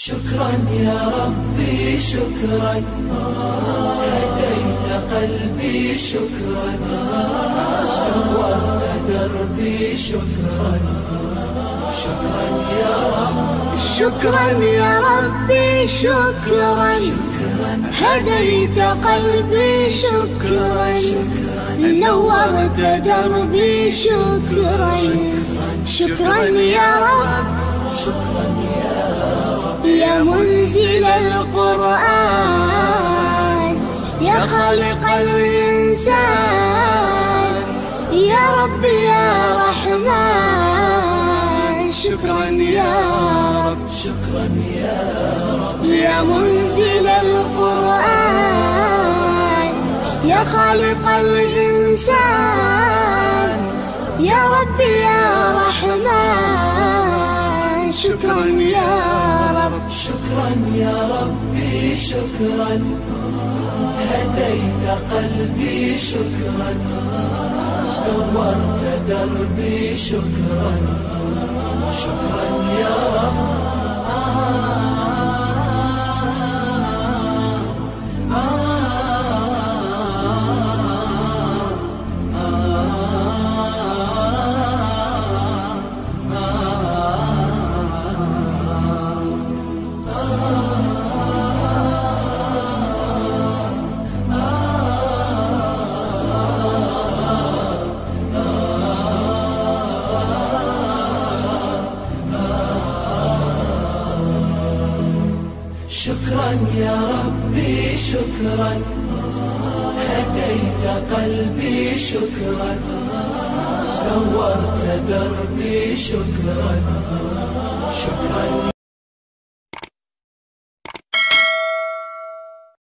شكرا يا ربي شكرا، هديت قلبي شكرا، نورت دربي شكرا. شكرا يا رب، شكرا يا ربي شكرا، هديت قلبي شكرا، نورت دربي شكرا. شكرا يا رب، شكرا يا رب، يا منزل القرآن، يا خالق الإنسان، يا رب يا رحمن. شكرا يا رب، شكرا يا رب، يا منزل القرآن، يا خالق الإنسان، يا رب يا رحمن. شكرا يا رب، شكرا يا ربي شكرا، هديت قلبي شكرا، نورت دربي شكرا. شكرا يا رب، شكرا يا ربي شكرا، هديت قلبي شكرا، نورت دربي شكرا. شكرا